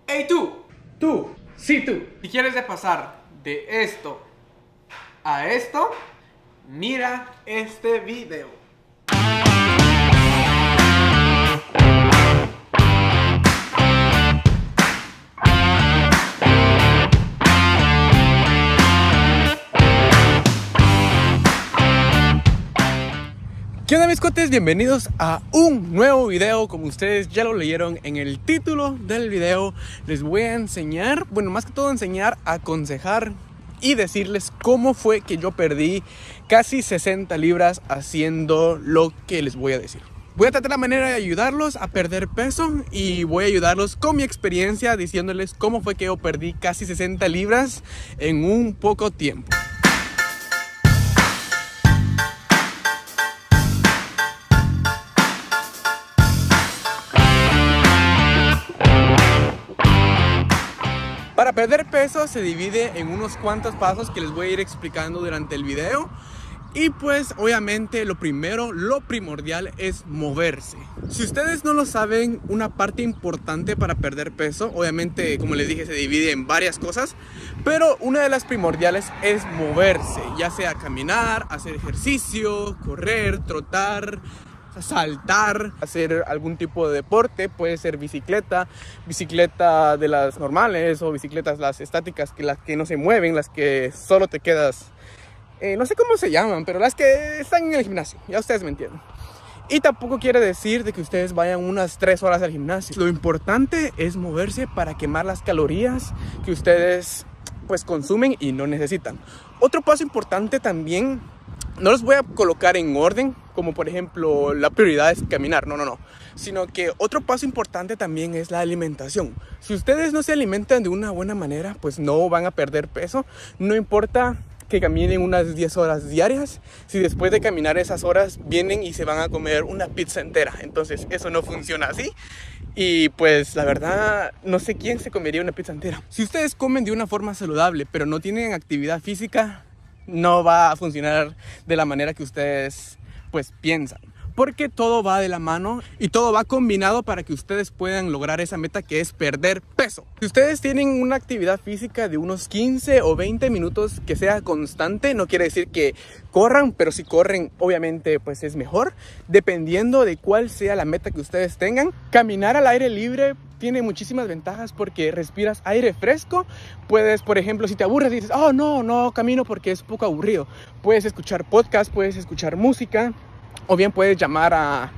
Hey tú, Sí, tú. si quieres de pasar de esto a esto, mira este video. ¿Qué onda, mis cuates? Bienvenidos a un nuevo video. Como ustedes ya lo leyeron en el título del video, les voy a enseñar, bueno, más que todo enseñar, aconsejar y decirles cómo fue que yo perdí casi 60 libras haciendo lo que les voy a decir. Voy a tratar la manera de ayudarlos a perder peso y voy a ayudarlos con mi experiencia diciéndoles cómo fue que yo perdí casi 60 libras en un poco tiempo. Para perder peso se divide en unos cuantos pasos que les voy a ir explicando durante el video. Y pues obviamente lo primordial es moverse. Si ustedes no lo saben, una parte importante para perder peso, obviamente como les dije se divide en varias cosas, pero una de las primordiales es moverse, ya sea caminar, hacer ejercicio, correr, trotar, saltar, hacer algún tipo de deporte. Puede ser bicicleta de las normales o bicicletas las estáticas, las que no se mueven, las que solo te quedas, no sé cómo se llaman, pero las que están en el gimnasio, ya ustedes me entienden. Y tampoco quiere decir de que ustedes vayan unas 3 horas al gimnasio. Lo importante es moverse para quemar las calorías que ustedes pues consumen y no necesitan. Otro paso importante también, no los voy a colocar en orden, como por ejemplo la prioridad es caminar, no, sino que otro paso importante también es la alimentación. Si ustedes no se alimentan de una buena manera, pues no van a perder peso. No importa que caminen unas 10 horas diarias, si después de caminar esas horas vienen y se van a comer una pizza entera. Entonces eso no funciona así. Y pues la verdad, no sé quién se comería una pizza entera. Si ustedes comen de una forma saludable, pero no tienen actividad física, no va a funcionar de la manera que ustedes pues piensan, porque todo va de la mano y todo va combinado para que ustedes puedan lograr esa meta, que es perder peso. Si ustedes tienen una actividad física de unos 15 o 20 minutos que sea constante, no quiere decir que corran, pero si corren obviamente pues es mejor, dependiendo de cuál sea la meta que ustedes tengan. Caminar al aire libre tiene muchísimas ventajas porque respiras aire fresco. Puedes, por ejemplo, si te aburres y dices, oh no camino porque es poco aburrido, puedes escuchar podcast, puedes escuchar música, o bien puedes llamar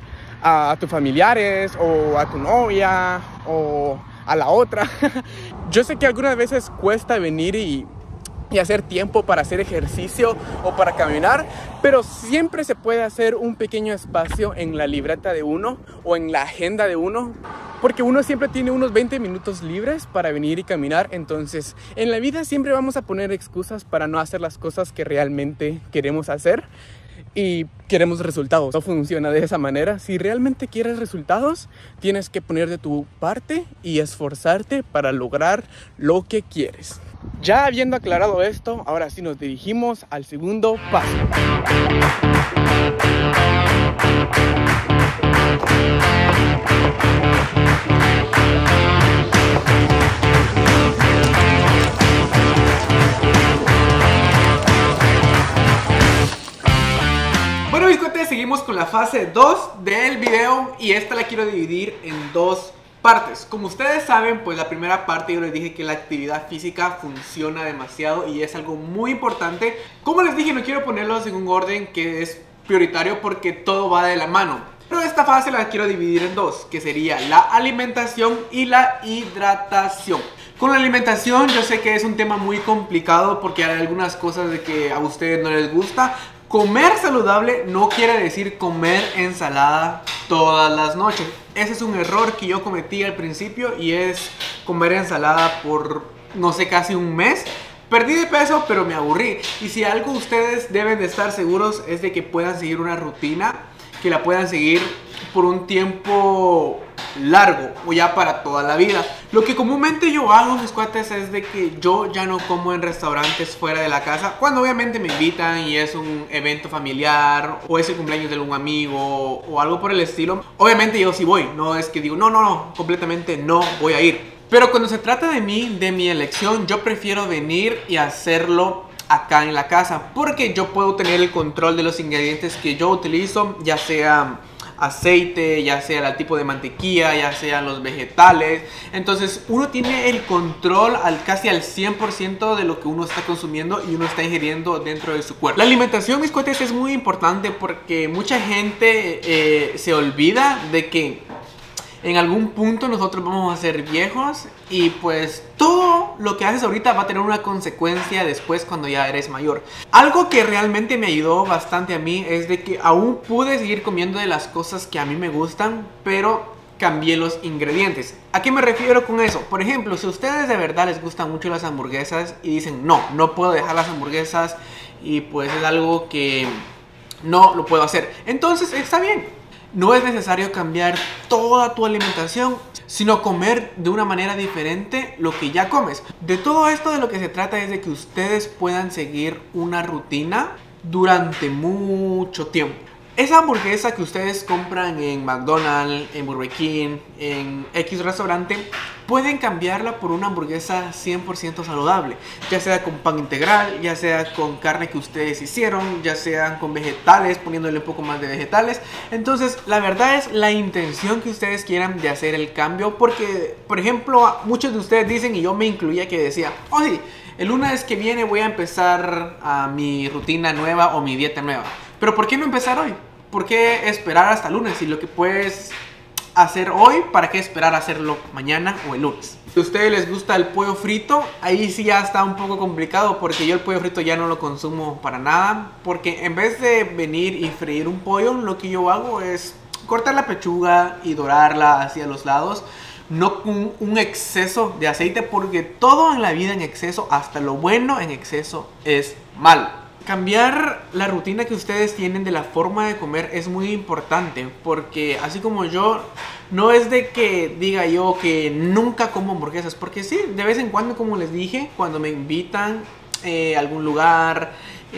a tus familiares o a tu novia o a la otra. Yo sé que algunas veces cuesta venir y hacer tiempo para hacer ejercicio o para caminar, pero siempre se puede hacer un pequeño espacio en la libreta de uno o en la agenda de uno, porque uno siempre tiene unos 20 minutos libres para venir y caminar. Entonces en la vida siempre vamos a poner excusas para no hacer las cosas que realmente queremos hacer y queremos resultados. No funciona de esa manera. Si realmente quieres resultados, tienes que poner de tu parte y esforzarte para lograr lo que quieres. Ya habiendo aclarado esto, ahora sí nos dirigimos al segundo paso. Bueno, mis cuates, seguimos con la fase 2 del video y esta la quiero dividir en dos partes. Como ustedes saben, pues la primera parte yo les dije que la actividad física funciona demasiado y es algo muy importante. Como les dije, no quiero ponerlos en un orden que es prioritario porque todo va de la mano. Pero esta fase la quiero dividir en dos, que sería la alimentación y la hidratación. Con la alimentación yo sé que es un tema muy complicado porque hay algunas cosas de que a ustedes no les gusta. Comer saludable no quiere decir comer ensalada todas las noches. Ese es un error que yo cometí al principio y es comer ensalada por, no sé, casi un mes. Perdí de peso, pero me aburrí. Y si algo ustedes deben de estar seguros es de que puedan seguir una rutina, que la puedan seguir por un tiempo largo o ya para toda la vida. Lo que comúnmente yo hago, mis cuates, es de que yo ya no como en restaurantes fuera de la casa, cuando obviamente me invitan y es un evento familiar o es el cumpleaños de algún amigo o algo por el estilo. Obviamente yo sí voy, no es que digo no, completamente no voy a ir. Pero cuando se trata de mí, de mi elección, yo prefiero venir y hacerlo acá en la casa, porque yo puedo tener el control de los ingredientes que yo utilizo, ya sea aceite, ya sea el tipo de mantequilla, ya sean los vegetales. Entonces uno tiene el control casi al 100% de lo que uno está consumiendo y uno está ingiriendo dentro de su cuerpo. La alimentación, mis cuates, es muy importante porque mucha gente se olvida de que en algún punto nosotros vamos a ser viejos y pues todo lo que haces ahorita va a tener una consecuencia después cuando ya eres mayor. Algo que realmente me ayudó bastante a mí es de que aún pude seguir comiendo de las cosas que a mí me gustan, pero cambié los ingredientes. ¿A qué me refiero con eso? Por ejemplo, si a ustedes de verdad les gustan mucho las hamburguesas y dicen no puedo dejar las hamburguesas y pues es algo que no lo puedo hacer, entonces está bien. No es necesario cambiar toda tu alimentación, sino comer de una manera diferente lo que ya comes. De todo esto de lo que se trata es de que ustedes puedan seguir una rutina durante mucho tiempo. Esa hamburguesa que ustedes compran en McDonald's, en Burger King, en X restaurante, pueden cambiarla por una hamburguesa 100% saludable, ya sea con pan integral, ya sea con carne que ustedes hicieron, ya sean con vegetales, poniéndole un poco más de vegetales. Entonces, la verdad es la intención que ustedes quieran de hacer el cambio, porque, por ejemplo, muchos de ustedes dicen, y yo me incluía, que decía, oh sí, el lunes que viene voy a empezar mi rutina nueva o mi dieta nueva. Pero ¿por qué no empezar hoy? ¿Por qué esperar hasta el lunes? Si lo que puedes hacer hoy, ¿para qué esperar a hacerlo mañana o el lunes? Si a ustedes les gusta el pollo frito, ahí sí ya está un poco complicado, porque yo el pollo frito ya no lo consumo para nada, porque en vez de venir y freír un pollo, lo que yo hago es cortar la pechuga y dorarla hacia los lados, no con un exceso de aceite, porque todo en la vida en exceso, hasta lo bueno en exceso, es malo. Cambiar la rutina que ustedes tienen de la forma de comer es muy importante, porque así como yo, no es de que diga yo que nunca como hamburguesas, porque sí, de vez en cuando, como les dije, cuando me invitan a algún lugar,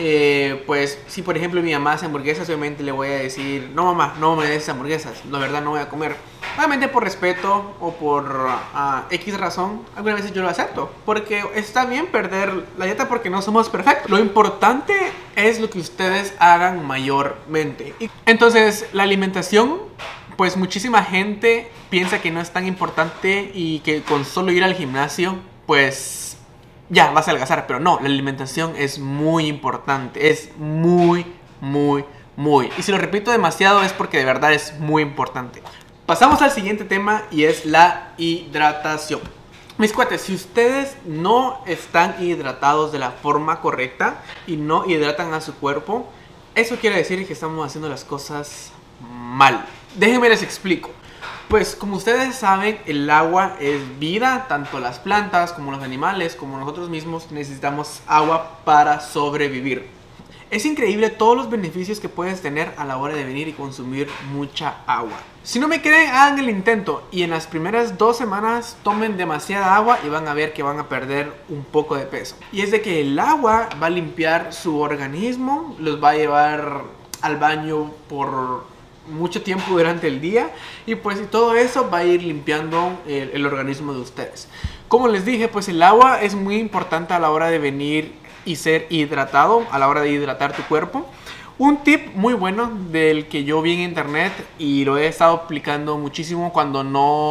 pues si por ejemplo mi mamá hace hamburguesas, obviamente le voy a decir, no mamá, no me des hamburguesas, la verdad no voy a comer. Obviamente por respeto o por X razón, algunas veces yo lo acepto, porque está bien perder la dieta porque no somos perfectos. Lo importante es lo que ustedes hagan mayormente. Entonces, la alimentación, pues muchísima gente piensa que no es tan importante y que con solo ir al gimnasio, pues ya vas a adelgazar, pero no, la alimentación es muy importante, es muy. Y si lo repito demasiado es porque de verdad es muy importante. Pasamos al siguiente tema y es la hidratación. Mis cuates, si ustedes no están hidratados de la forma correcta y no hidratan a su cuerpo, eso quiere decir que estamos haciendo las cosas mal. Déjenme les explico. Pues como ustedes saben, el agua es vida, tanto las plantas como los animales, como nosotros mismos necesitamos agua para sobrevivir. Es increíble todos los beneficios que puedes tener a la hora de venir y consumir mucha agua. Si no me creen, hagan el intento y en las primeras 2 semanas tomen demasiada agua y van a ver que van a perder un poco de peso. Y es de que el agua va a limpiar su organismo, los va a llevar al baño por mucho tiempo durante el día y pues todo eso va a ir limpiando el organismo de ustedes. Como les dije, pues el agua es muy importante a la hora de venir y ser hidratado, a la hora de hidratar tu cuerpo. Un tip muy bueno del que yo vi en internet y lo he estado aplicando muchísimo cuando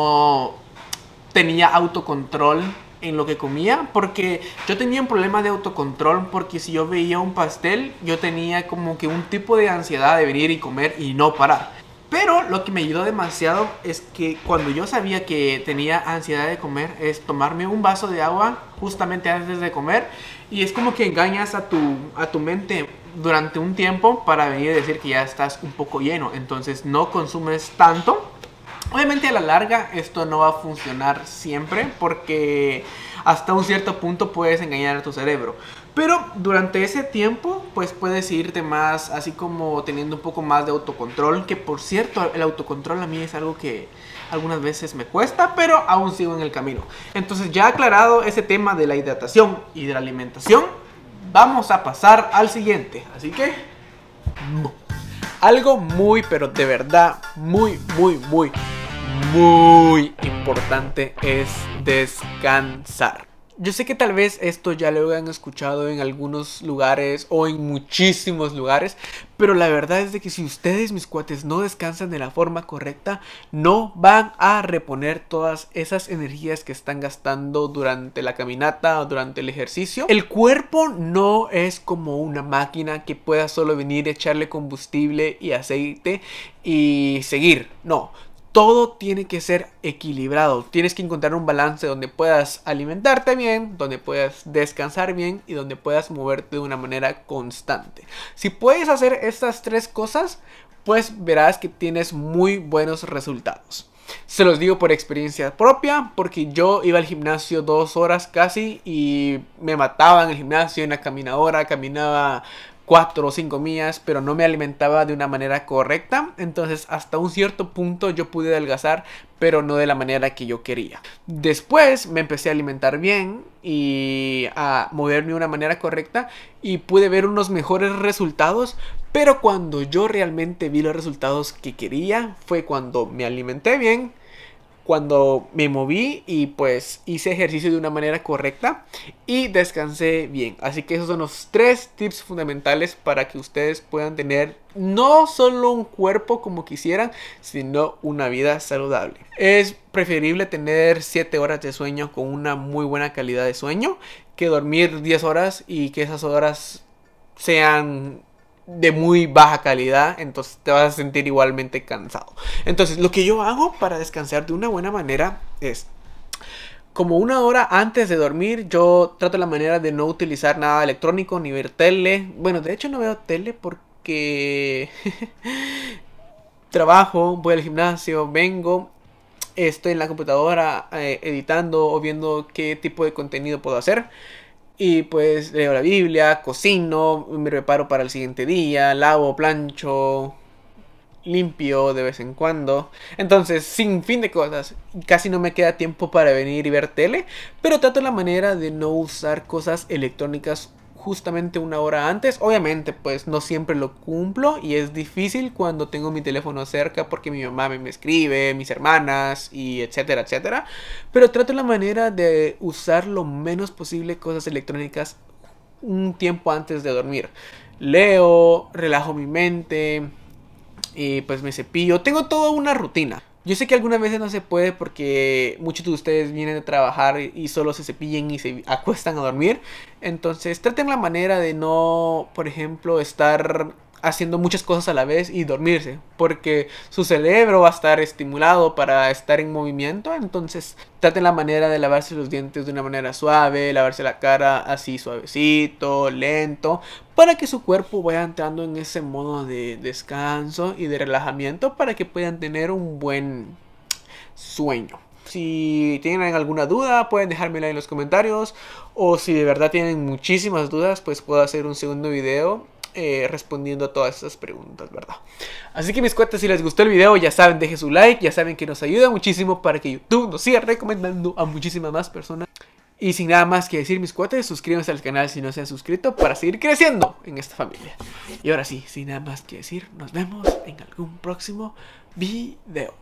no tenía autocontrol en lo que comía, porque yo tenía un problema de autocontrol, porque si yo veía un pastel yo tenía como que un tipo de ansiedad de venir y comer y no parar. Pero lo que me ayudó demasiado es que cuando yo sabía que tenía ansiedad de comer, es tomarme un vaso de agua justamente antes de comer. Y es como que engañas a tu mente durante un tiempo para venir a decir que ya estás un poco lleno. Entonces no consumes tanto. Obviamente a la larga esto no va a funcionar siempre, porque hasta un cierto punto puedes engañar a tu cerebro. Pero durante ese tiempo pues puedes irte más así como teniendo un poco más de autocontrol. Que por cierto, el autocontrol a mí es algo que algunas veces me cuesta, pero aún sigo en el camino. Entonces ya aclarado ese tema de la hidratación y de la alimentación, vamos a pasar al siguiente. Así que algo muy, pero de verdad muy muy importante es descansar. Yo sé que tal vez esto ya lo han escuchado en algunos lugares o en muchísimos lugares, pero la verdad es de que si ustedes, mis cuates, no descansan de la forma correcta, no van a reponer todas esas energías que están gastando durante la caminata o durante el ejercicio. El cuerpo no es como una máquina que pueda solo venir, echarle combustible y aceite y seguir. No. Todo tiene que ser equilibrado. Tienes que encontrar un balance donde puedas alimentarte bien, donde puedas descansar bien y donde puedas moverte de una manera constante. Si puedes hacer estas tres cosas, pues verás que tienes muy buenos resultados. Se los digo por experiencia propia, porque yo iba al gimnasio 2 horas casi y me mataba en el gimnasio, en la caminadora, caminaba 4 o 5 millas, pero no me alimentaba de una manera correcta. Entonces hasta un cierto punto yo pude adelgazar, pero no de la manera que yo quería. Después me empecé a alimentar bien y a moverme de una manera correcta y pude ver unos mejores resultados. Pero cuando yo realmente vi los resultados que quería fue cuando me alimenté bien, cuando me moví y pues hice ejercicio de una manera correcta y descansé bien. Así que esos son los 3 tips fundamentales para que ustedes puedan tener no solo un cuerpo como quisieran, sino una vida saludable. Es preferible tener 7 horas de sueño con una muy buena calidad de sueño que dormir 10 horas y que esas horas sean de muy baja calidad, entonces te vas a sentir igualmente cansado. Entonces lo que yo hago para descansar de una buena manera es, como 1 hora antes de dormir, yo trato la manera de no utilizar nada electrónico ni ver tele. Bueno, de hecho no veo tele porque trabajo, voy al gimnasio, vengo, estoy en la computadora editando o viendo qué tipo de contenido puedo hacer. Y pues leo la Biblia, cocino, me preparo para el siguiente día, lavo, plancho, limpio de vez en cuando. Entonces, sin fin de cosas, casi no me queda tiempo para venir y ver tele, pero trato la manera de no usar cosas electrónicas justamente 1 hora antes. Obviamente pues no siempre lo cumplo y es difícil cuando tengo mi teléfono cerca porque mi mamá me escribe, mis hermanas y etcétera, etcétera. Pero trato la manera de usar lo menos posible cosas electrónicas un tiempo antes de dormir. Leo, relajo mi mente y pues me cepillo. Tengo toda una rutina. Yo sé que algunas veces no se puede porque muchos de ustedes vienen de trabajar y solo se cepillen y se acuestan a dormir. Entonces traten la manera de no, por ejemplo, estar haciendo muchas cosas a la vez y dormirse, porque su cerebro va a estar estimulado para estar en movimiento. Entonces traten la manera de lavarse los dientes de una manera suave, lavarse la cara así suavecito, lento, para que su cuerpo vaya entrando en ese modo de descanso y de relajamiento para que puedan tener un buen sueño. Si tienen alguna duda pueden dejármela en los comentarios, o si de verdad tienen muchísimas dudas pues puedo hacer un segundo video respondiendo a todas esas preguntas, ¿verdad? Así que mis cuates, si les gustó el video, ya saben, dejen su like, ya saben que nos ayuda muchísimo para que YouTube nos siga recomendando a muchísimas más personas. Y sin nada más que decir, mis cuates, suscríbanse al canal si no se han suscrito para seguir creciendo en esta familia. Y ahora sí, sin nada más que decir, nos vemos en algún próximo video.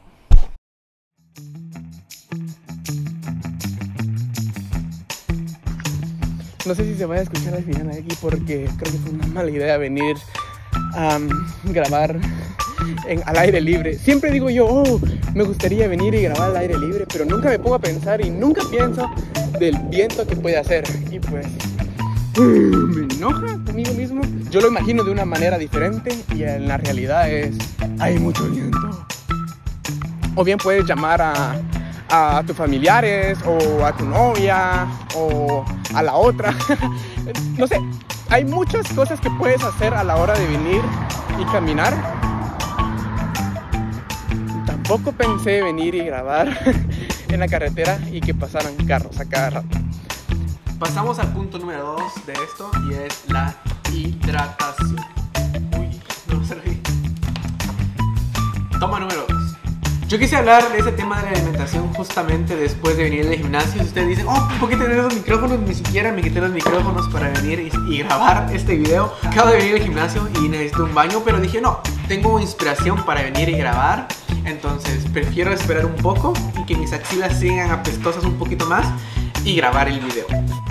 No sé si se vaya a escuchar al final aquí porque creo que fue una mala idea venir a grabar al aire libre. Siempre digo yo, oh, me gustaría venir y grabar al aire libre, pero nunca me pongo a pensar y nunca pienso del viento que puede hacer. Y pues me enoja conmigo mismo. Yo lo imagino de una manera diferente y en la realidad hay mucho viento. O bien puedes llamar a tus familiares o a tu novia o a la otra. No sé, hay muchas cosas que puedes hacer a la hora de venir y caminar. Tampoco pensé venir y grabar en la carretera y que pasaran carros a cada rato. Pasamos al punto número 2 de esto y es la hidratación. Uy, no se lo vi. Toma número 2. Yo quise hablar de ese tema de la alimentación justamente después de venir del gimnasio. Ustedes dicen, oh, ¿por qué tener los micrófonos? Ni siquiera me quité los micrófonos para venir y grabar este video. Acabo de venir del gimnasio y necesito un baño, pero dije, no, tengo inspiración para venir y grabar, entonces prefiero esperar un poco y que mis axilas sigan apestosas un poquito más y grabar el video.